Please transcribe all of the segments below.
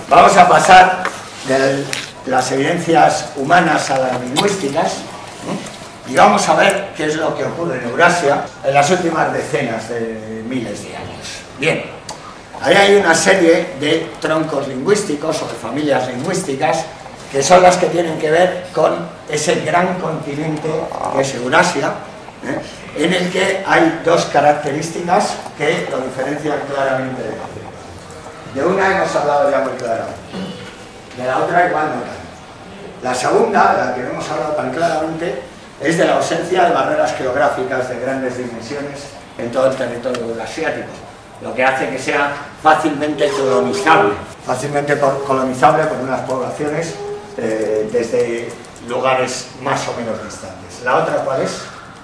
Vamos a pasar de las evidencias humanas a las lingüísticas, y vamos a ver qué es lo que ocurre en Eurasia en las últimas decenas de miles de años. Bien, ahí hay una serie de troncos lingüísticos o de familias lingüísticas que son las que tienen que ver con ese gran continente que es Eurasia, en el que hay dos características que lo diferencian claramente de África. De una hemos hablado ya muy claramente, de la otra igual no tanto. La segunda, de la que no hemos hablado tan claramente, es de la ausencia de barreras geográficas de grandes dimensiones en todo el territorio eurasiático, lo que hace que sea fácilmente colonizable por unas poblaciones desde lugares más o menos distantes. ¿La otra cuál es?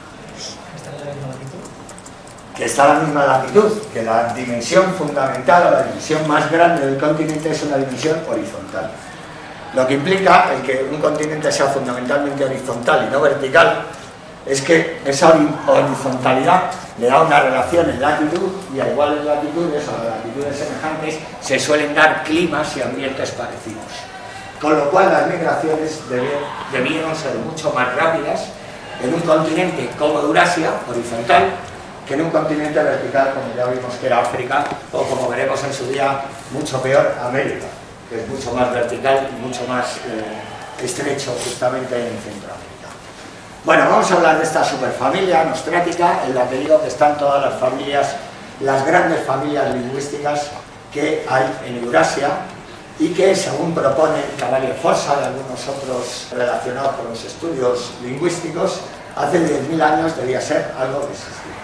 Que está a la misma latitud, que la dimensión fundamental o la dimensión más grande del continente es una dimensión horizontal. Lo que implica el que un continente sea fundamentalmente horizontal y no vertical es que esa horizontalidad le da una relación en latitud, y a iguales latitudes o a latitudes semejantes se suelen dar climas y ambientes parecidos. Con lo cual las migraciones debieron ser mucho más rápidas en un continente como Eurasia, horizontal, que en un continente vertical como ya vimos que era África, o como veremos en su día, mucho peor, América, que es mucho más vertical y mucho más estrecho justamente en Centroamérica. Bueno, vamos a hablar de esta superfamilia nostrática, en la que digo que están todas las familias, las grandes familias lingüísticas que hay en Eurasia, y que, según propone Cavalier Fossa y algunos otros relacionados con los estudios lingüísticos, hace 10.000 años debía ser algo que existía.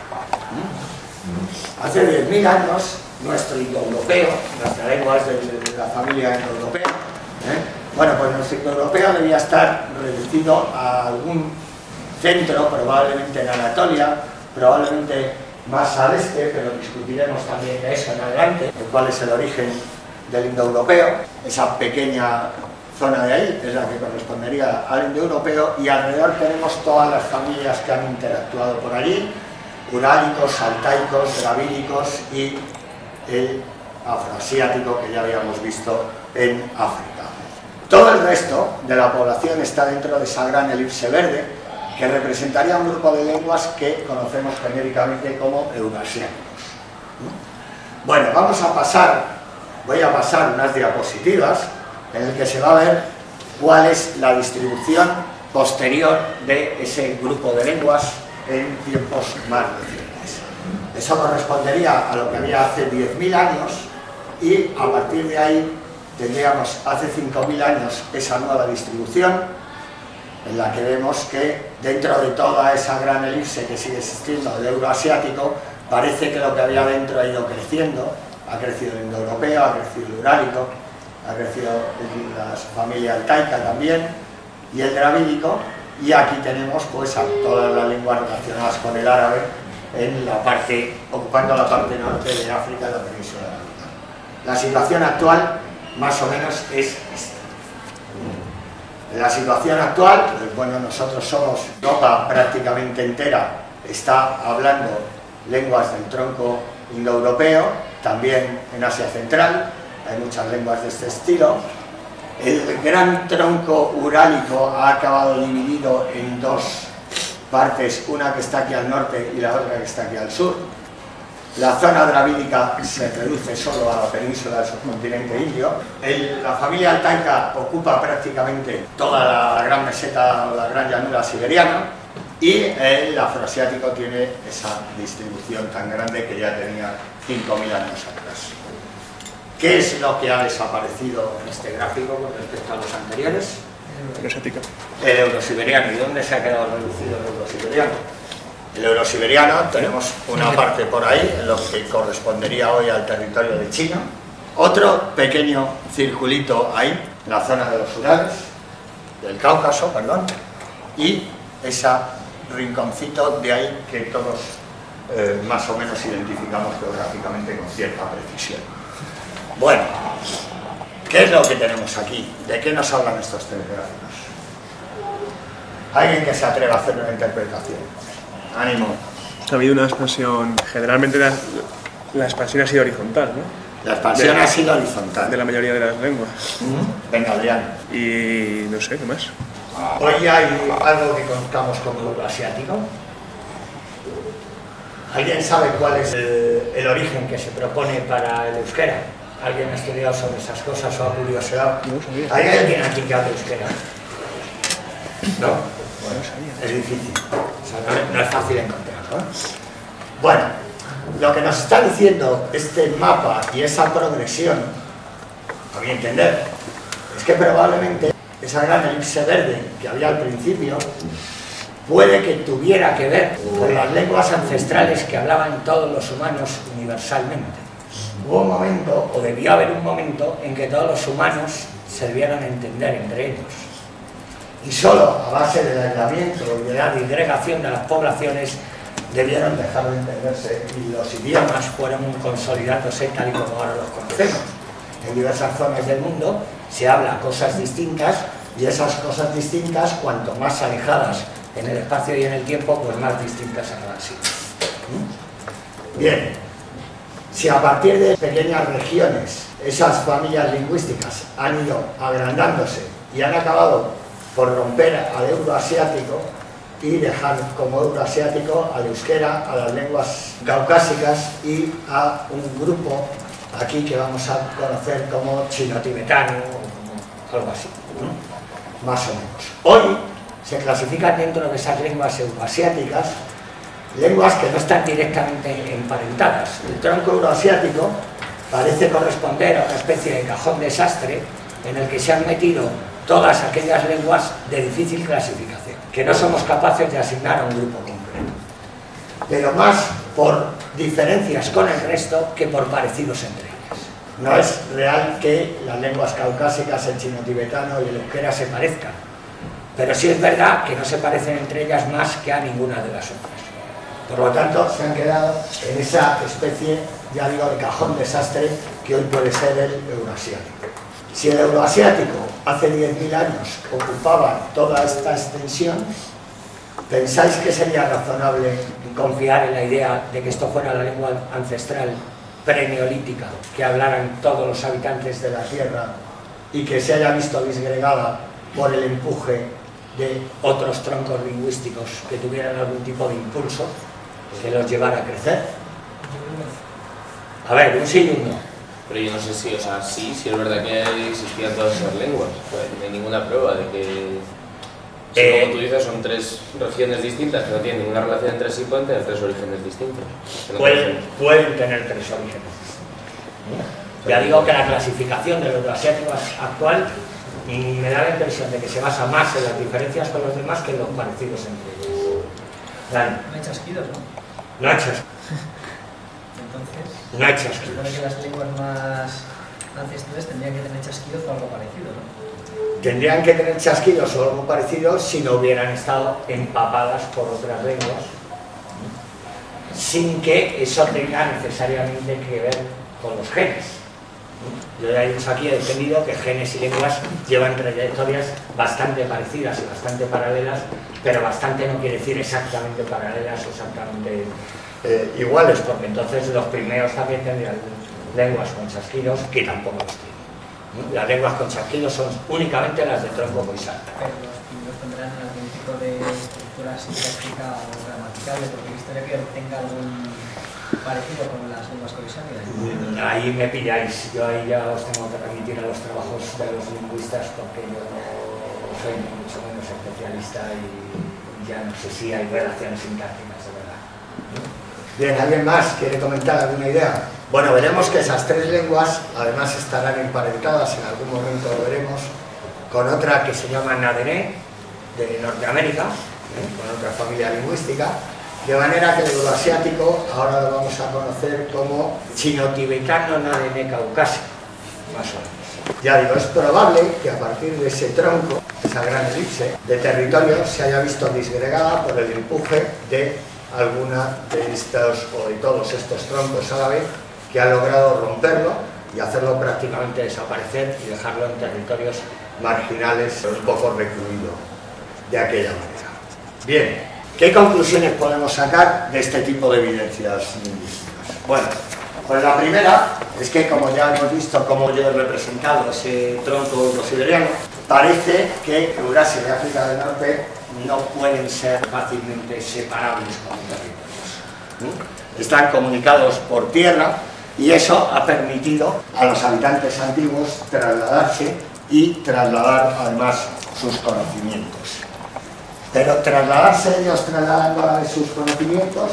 Hace 10.000 años, nuestro indoeuropeo, nuestra lengua es de la familia indoeuropea, bueno, pues nuestro indoeuropeo debía estar reducido a algún centro, probablemente en Anatolia, probablemente más al este, pero discutiremos también de eso en adelante, de cuál es el origen del indoeuropeo. Esa pequeña zona de ahí es la que correspondería al indoeuropeo, y alrededor tenemos todas las familias que han interactuado por allí: urálicos, altaicos, dravídicos y el afroasiático, que ya habíamos visto en África. Todo el resto de la población está dentro de esa gran elipse verde, que representaría un grupo de lenguas que conocemos genéricamente como eurasiáticos. Bueno, voy a pasar unas diapositivas en el que se va a ver cuál es la distribución posterior de ese grupo de lenguas en tiempos más recientes. Eso correspondería a lo que había hace 10.000 años, y a partir de ahí tendríamos hace 5.000 años esa nueva distribución, en la que vemos que dentro de toda esa gran elipse que sigue existiendo del euroasiático, parece que lo que había dentro ha ido creciendo. Ha crecido el indoeuropeo, ha crecido el urálico, ha crecido la familia altaica también, y el dravídico, y aquí tenemos pues a todas las lenguas relacionadas con el árabe en la parte, ocupando la parte norte de África y la península arábica. La situación actual más o menos es esta. La situación actual, pues bueno, nosotros somos, Europa prácticamente entera está hablando lenguas del tronco indoeuropeo, también en Asia Central hay muchas lenguas de este estilo. El gran tronco urálico ha acabado dividido en dos partes, una que está aquí al norte y la otra que está aquí al sur. La zona dravídica se reduce solo a la península del subcontinente indio. La familia altaica ocupa prácticamente toda la gran meseta o la gran llanura siberiana, y el afroasiático tiene esa distribución tan grande que ya tenía 5.000 años atrás. ¿Qué es lo que ha desaparecido en este gráfico con respecto a los anteriores? El eurosiberiano. ¿Y dónde se ha quedado reducido el eurosiberiano? El eurosiberiano, tenemos una parte por ahí, en lo que correspondería hoy al territorio de China. Otro pequeño circulito ahí, en la zona de los Urales, del Cáucaso, perdón, y ese rinconcito de ahí que todos más o menos identificamos geográficamente con cierta precisión. Bueno, ¿qué es lo que tenemos aquí? ¿De qué nos hablan estos tres gráficos? ¿Alguien que se atreva a hacer una interpretación? ¡Ánimo! Ha habido una expansión, generalmente la expansión ha sido horizontal, ¿no? La expansión ha sido horizontal. De la mayoría de las lenguas. Venga, Adrián. Y no sé, ¿qué más? Hoy hay algo que conozcamos como euroasiático. ¿Alguien sabe cuál es el origen que se propone para el euskera? ¿Alguien ha estudiado sobre esas cosas o ha curioseado? No sabía. ¿Hay alguien aquí que hable euskera? No. Bueno, Es difícil. O sea, no es fácil encontrarlo, ¿eh? Bueno, lo que nos está diciendo este mapa y esa progresión, a mi entender, es que probablemente esa gran elipse verde que había al principio puede que tuviera que ver con las lenguas ancestrales que hablaban todos los humanos universalmente. Hubo un momento, o debió haber un momento, en que todos los humanos se debieron entender entre ellos. Y solo a base del aislamiento y de la disgregación de las poblaciones debieron dejar de entenderse y los idiomas fueron consolidándose tal y como ahora los conocemos. En diversas zonas del mundo se habla cosas distintas y esas cosas distintas, cuanto más alejadas en el espacio y en el tiempo, pues más distintas acaban siendo. Bien, si a partir de pequeñas regiones esas familias lingüísticas han ido agrandándose y han acabado por romper al euroasiático y dejar como euroasiático al euskera, a las lenguas caucásicas y a un grupo aquí que vamos a conocer como chino-tibetano o algo así, ¿no? Más o menos. Hoy se clasifican dentro de esas lenguas euroasiáticas lenguas que no están directamente emparentadas. El tronco euroasiático parece corresponder a una especie de cajón desastre en el que se han metido todas aquellas lenguas de difícil clasificación, que no somos capaces de asignar a un grupo completo, pero más por diferencias con el resto que por parecidos entre ellas. No es real que las lenguas caucásicas, el chino-tibetano y el euskera se parezcan, pero sí es verdad que no se parecen entre ellas más que a ninguna de las otras. Por lo tanto, se han quedado en esa especie, ya digo, de cajón desastre que hoy puede ser el euroasiático. Si el euroasiático hace 10.000 años ocupaba toda esta extensión, ¿pensáis que sería razonable confiar en la idea de que esto fuera la lengua ancestral preneolítica que hablaran todos los habitantes de la Tierra y que se haya visto disgregada por el empuje de otros troncos lingüísticos que tuvieran algún tipo de impulso que los llevara a crecer? A ver, un sí y un no. Pero yo no sé si, o sea, sí es verdad que existían todas esas lenguas. Pues no hay ninguna prueba de que, si como tú dices, son tres regiones distintas que no tienen ninguna relación entre sí, pueden tener tres orígenes distintos. Pueden tener tres orígenes. Ya digo que la clasificación del euroasiático actual me da la impresión de que se basa más en las diferencias con los demás que en los parecidos entre ellos. Dale. No hay chasquidos, ¿no? No hay chasquidos. Entonces, No hay se chasquidos. supone que las lenguas más ancestrales tendrían que tener chasquidos o algo parecido, ¿no? Tendrían que tener chasquidos o algo parecido si no hubieran estado empapadas por otras lenguas, sin que eso tenga necesariamente que ver con los genes. Yo ya he dicho aquí, he defendido que genes y lenguas llevan trayectorias bastante parecidas y bastante paralelas, pero bastante no quiere decir exactamente paralelas o exactamente iguales, porque entonces los primeros también tendrían lenguas con chasquidos que tampoco los tienen. Las lenguas con chasquidos son únicamente las de tronco coisal. Pero los primeros tendrán algún tipo de estructura sintáctica o gramatical, porque historia que tenga algún parecido con las lenguas coisánicas. Ahí me pilláis, yo ahí ya os tengo que remitir a los trabajos de los lingüistas porque yo no soy mucho menos especialista y ya no sé si hay relaciones sintácticas de verdad. Bien, ¿alguien más quiere comentar alguna idea? Bueno, veremos que esas tres lenguas además estarán emparentadas, en algún momento lo veremos, con otra que se llama Nadené, de Norteamérica, con otra familia lingüística, de manera que el euroasiático ahora lo vamos a conocer como chino-tibetano Nadené caucásico, más o menos. Ya digo, es probable que a partir de ese tronco, esa gran elipse de territorio, se haya visto disgregada por el empuje de alguna de estos o de todos estos troncos a la vez que han logrado romperlo y hacerlo prácticamente desaparecer y dejarlo en territorios marginales, un poco recluido de aquella manera. Bien, ¿qué conclusiones podemos sacar de este tipo de evidencias lingüísticas? Bueno, Pues la primera es que, como ya hemos visto cómo yo he representado ese tronco eurosiberiano, parece que Eurasia y África del Norte no pueden ser fácilmente separables como territorios. Están comunicados por tierra y eso ha permitido a los habitantes antiguos trasladarse y trasladar además sus conocimientos. Pero trasladarse ellos trasladando sus conocimientos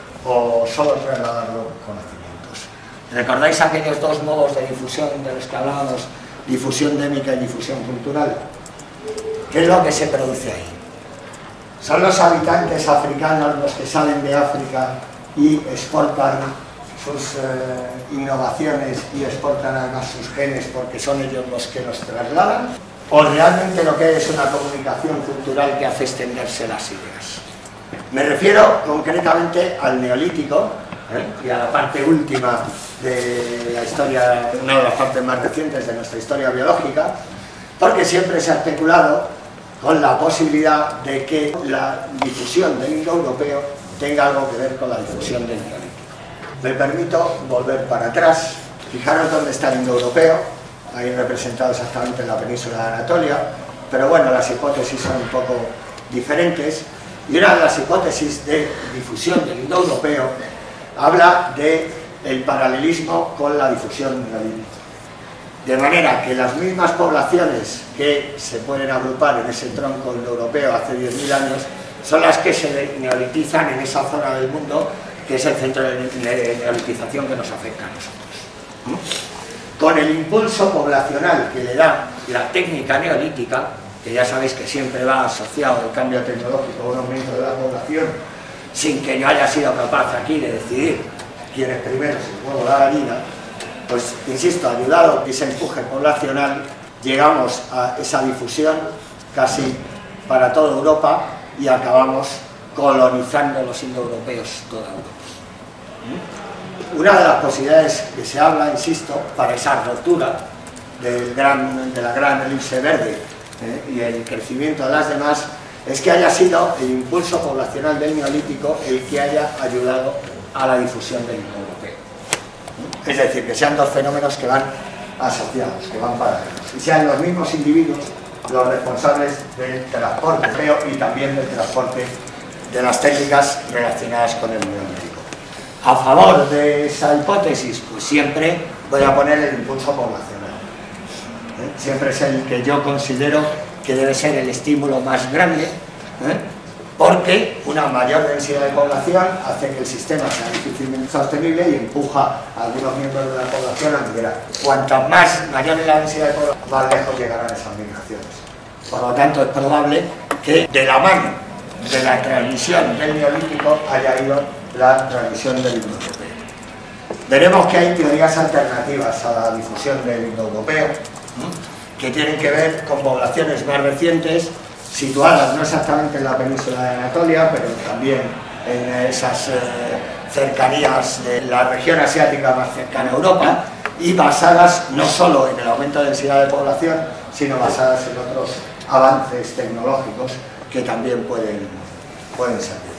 o solo trasladar los conocimientos. ¿Recordáis aquellos dos modos de difusión de los que hablábamos? Difusión démica y difusión cultural. ¿Qué es lo que se produce ahí? ¿Son los habitantes africanos los que salen de África y exportan sus innovaciones y exportan además sus genes porque son ellos los que los trasladan? ¿O realmente lo que es una comunicación cultural que hace extenderse las ideas? Me refiero concretamente al Neolítico y a la parte última de la historia, una de las partes más recientes de nuestra historia biológica, porque siempre se ha especulado con la posibilidad de que la difusión del indoeuropeo tenga algo que ver con la difusión del Neolítico. Me permito volver para atrás. Fijaros dónde está el indoeuropeo, ahí representado exactamente en la península de Anatolia, pero bueno, las hipótesis son un poco diferentes, y una de las hipótesis de difusión del indoeuropeo habla del paralelismo con la difusión neolítica. De manera que las mismas poblaciones que se pueden agrupar en ese tronco indoeuropeo hace 10.000 años son las que se neolitizan en esa zona del mundo que es el centro de neolitización que nos afecta a nosotros. Con el impulso poblacional que le da la técnica neolítica, que ya sabéis que siempre va asociado al cambio tecnológico o un aumento de la población, sin que yo haya sido capaz aquí de decidir quién es primero, si el huevo o la gallina, pues insisto, ayudado por ese empuje poblacional, llegamos a esa difusión casi para toda Europa y acabamos colonizando los indoeuropeos toda Europa. Una de las posibilidades que se habla, insisto, para esa rotura de la gran elipse verde y el crecimiento de las demás, es que haya sido el impulso poblacional del Neolítico el que haya ayudado a la difusión del indoeuropeo. Es decir, que sean dos fenómenos que van asociados, que van paralelos, y sean los mismos individuos los responsables del transporte europeo y también del transporte de las técnicas relacionadas con el Neolítico. A favor de esa hipótesis, pues siempre voy a poner el impulso poblacional. Siempre es el que yo considero que debe ser el estímulo más grande, porque una mayor densidad de población hace que el sistema sea difícilmente sostenible y empuja a algunos miembros de la población a migrar. Cuanta mayor es la densidad de población, más lejos llegarán esas migraciones. Por lo tanto, es probable que de la mano de la transmisión del Neolítico haya ido la transmisión del indoeuropeo. Veremos que hay teorías alternativas a la difusión del indoeuropeo, que tienen que ver con poblaciones más recientes, situadas no exactamente en la península de Anatolia, pero también en esas cercanías de la región asiática más cercana a Europa, y basadas no solo en el aumento de densidad de población, sino basadas en otros avances tecnológicos que también pueden servir.